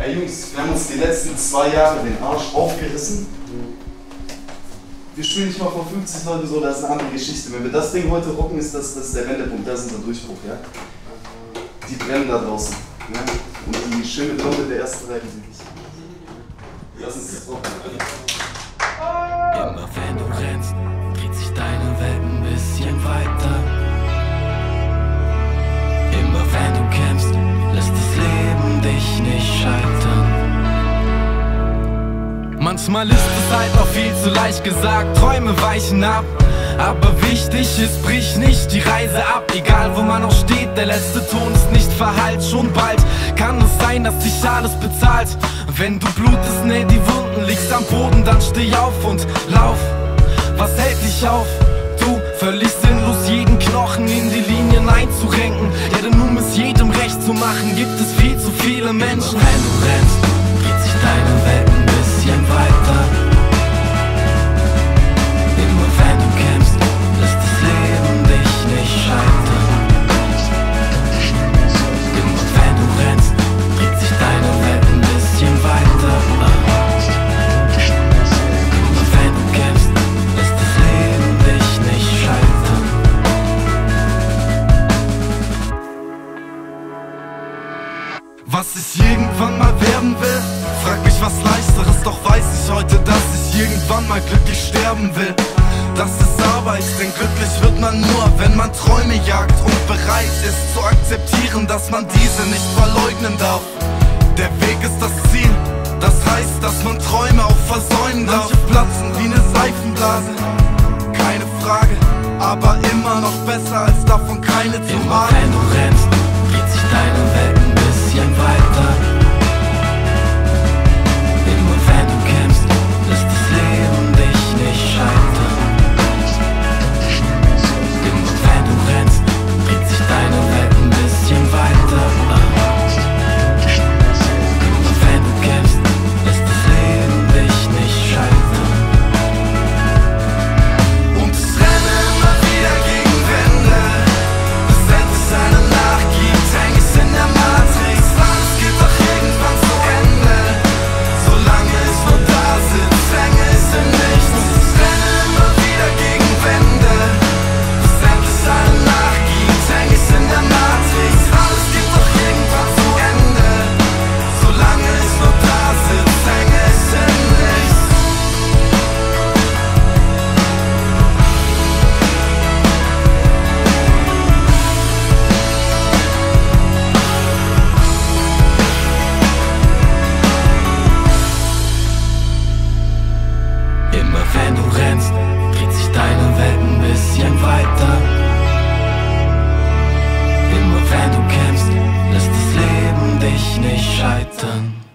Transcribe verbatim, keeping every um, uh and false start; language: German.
Ey Jungs, wir haben uns die letzten zwei Jahre den Arsch aufgerissen. Wir spielen nicht mal vor fünfzig Leuten so, das ist eine andere Geschichte. Wenn wir das Ding heute rocken, ist das, das ist der Wendepunkt, das ist unser Durchbruch, ja? Die brennen da draußen, ja? Und die schöne Blonde der ersten Reihe sind nicht. Lass uns das rocken. Immer wenn du rennst, dreht sich deine Welt ein bisschen weiter. Immer wenn du kämpfst, lässt das Leben dich nicht scheitern. Manchmal ist es halt auch viel zu leicht gesagt, Träume weichen ab. Aber wichtig ist, brich nicht die Reise ab. Egal wo man auch steht, der letzte Ton ist nicht verhallt. Schon bald kann es sein, dass dich alles bezahlt. Wenn du blutest, näh die Wunden, liegst am Boden, dann steh auf und lauf. Was hält dich auf? Du, völlig sinnlos jeden Knochen in die Linien einzurenken. Ja, denn um es jedem recht zu machen, gibt es viel zu viele Menschen. Immer wenn du rennst, dreht sich deine Welt ein bisschen weiter. Immer wenn du kämpfst, lässt das Leben dich nicht scheitern. Immer wenn du rennst, dreht sich deine Welt ein bisschen weiter. Immer wenn du kämpfst, lässt das Leben dich nicht scheitern. Was ich irgendwann mal werden will, frag mich was Leichteres, doch weiß ich heute, dass ich irgendwann mal glücklich sterben will. Das ist Arbeit, denn glücklich wird man nur, wenn man Träume jagt und bereit ist zu akzeptieren, dass man diese nicht verleugnen darf. Der Weg ist das Ziel, das heißt, dass man Träume auch versäumen darf. Manche platzen wie eine Seifenblase, keine Frage, aber immer noch besser als davon keine zu Immer haben. wenn du rennst, dreht sich deine Welt ein bisschen weiter. Immer wenn du kämpfst, lässt das Leben dich nicht scheitern. Immer wenn du rennst, dreht sich deine Welt ein bisschen weiter. Immer wenn du kämpfst, lässt das Leben dich nicht scheitern. Und ich renne immer wieder gegen Wände, bis endlich einer nachgibt. Häng ich in der Matrix, alles geht doch irgendwann zu Ende. Solange ich nur da sitz, hänge ich in nichts. Und ich renne immer wieder gegen Wände, bis endlich einer nachgibt. Häng ich in der Matrix, alles geht doch irgendwann zu Ende. Solange ich nur da sitz, hänge ich in nichts. Immer wenn du rennst, dreht sich deine Welt ein bisschen weiter. Immer wenn du kämpfst, lässt das Leben dich nicht scheitern.